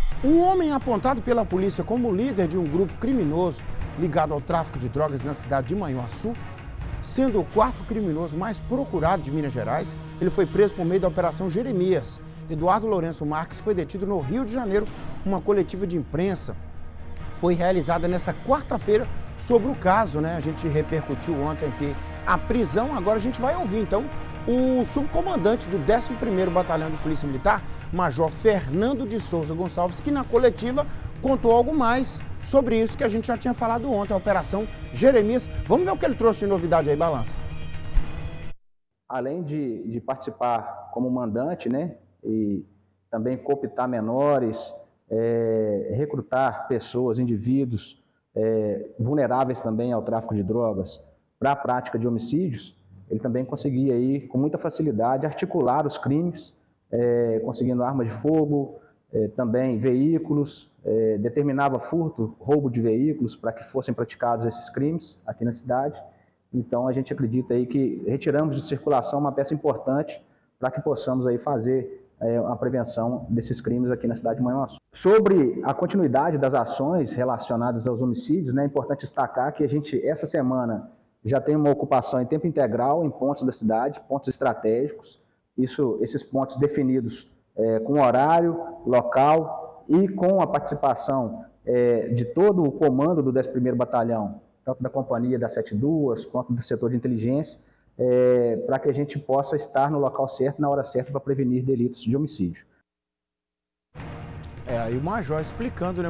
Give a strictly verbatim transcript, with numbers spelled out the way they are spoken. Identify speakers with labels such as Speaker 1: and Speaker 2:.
Speaker 1: Um homem apontado pela polícia como líder de um grupo criminoso ligado ao tráfico de drogas na cidade de Manhuaçu, sendo o quarto criminoso mais procurado de Minas Gerais, ele foi preso por meio da Operação Jeremias. Eduardo Lourenço Marques foi detido no Rio de Janeiro. Uma coletiva de imprensa foi realizada nessa quarta-feira sobre o caso, né? A gente repercutiu ontem aqui a prisão, agora a gente vai ouvir, então, o subcomandante do décimo primeiro Batalhão de Polícia Militar, Major Fernando de Souza Gonçalves, que na coletiva contou algo mais sobre isso que a gente já tinha falado ontem, a Operação Jeremias. Vamos ver o que ele trouxe de novidade aí, Balança.
Speaker 2: Além de, de participar como mandante, né, e também cooptar menores, é, recrutar pessoas, indivíduos é, vulneráveis também ao tráfico de drogas para a prática de homicídios, ele também conseguia aí, com muita facilidade, articular os crimes, é, conseguindo armas de fogo, é, também veículos, é, determinava furto, roubo de veículos para que fossem praticados esses crimes aqui na cidade. Então a gente acredita aí que retiramos de circulação uma peça importante para que possamos aí fazer é, a prevenção desses crimes aqui na cidade de Manhuaçu. Sobre a continuidade das ações relacionadas aos homicídios, né, é importante destacar que a gente, essa semana, já tem uma ocupação em tempo integral em pontos da cidade, pontos estratégicos, isso, esses pontos definidos é, com horário, local e com a participação é, de todo o comando do décimo primeiro Batalhão, tanto da companhia da setenta e dois, quanto do setor de inteligência, é, para que a gente possa estar no local certo, na hora certa, para prevenir delitos de homicídio.
Speaker 1: É, aí o Major explicando, né?